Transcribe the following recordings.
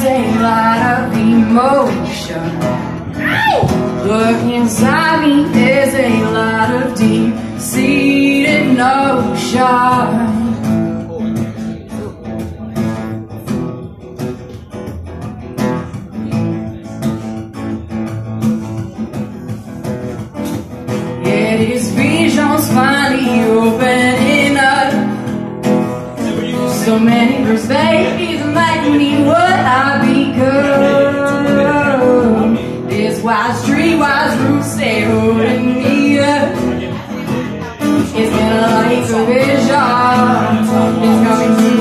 there's a lot of emotion. Look inside me, there's a lot of deep-seated notion. Yeah, this vision's finally opening up. So many perspectives make me what I become. This wise tree, wise roots stay holding me up. It's been a life of vision. It's coming to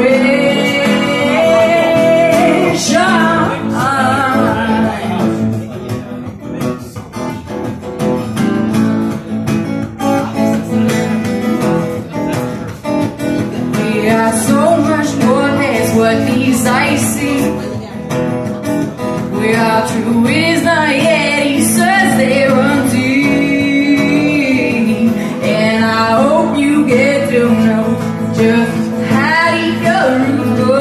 so much more than what these eyes see. We are true wisdom, yet he says they run deep. And I hope you get to know just how deep your roots go.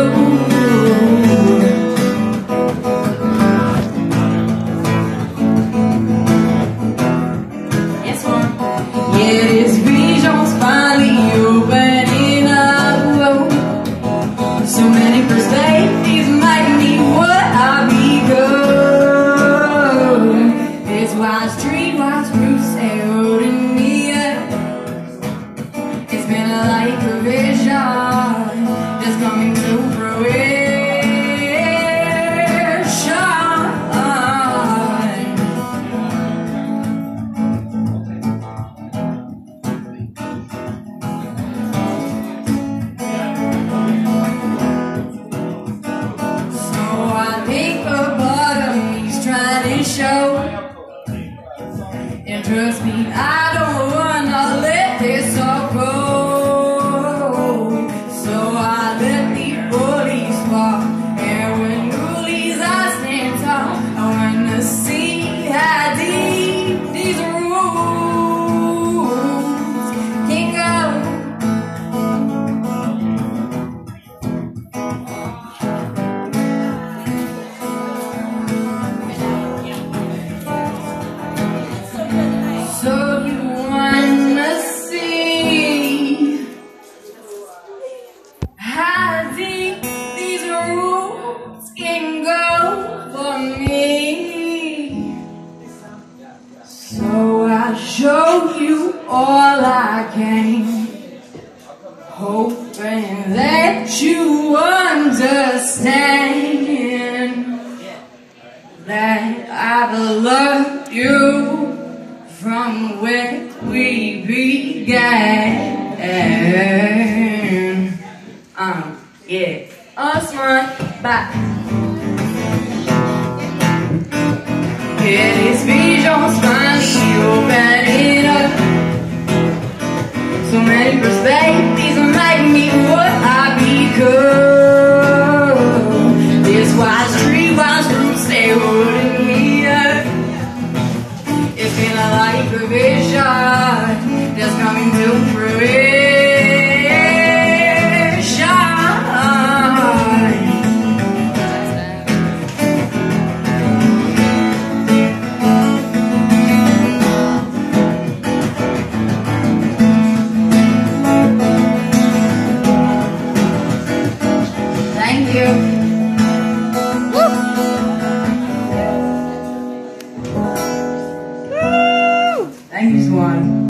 Yes, one. Yeah, this vision's finally opening up. So many perspectives make me what I become. This wise tree, wise roots, stay holding me up. It's been a life of vision, just coming to fruition. Show. And trust me, I don't wanna let this all go. So I let the bullies fall, and when bullies I stand tall. I wanna see how deep these roots can go. So you wanna see how deep these roots can go for me. So I'll show you all I can, hoping that you understand that I've loved you from where we began. Yeah. Us run back. Yeah, this vision's finally opening up. So many perspectives make me what I become. This wise tree, wise roots, stay holding me up. It's been a life of vision, just coming to fruition. Thank you. Thank you, Swan.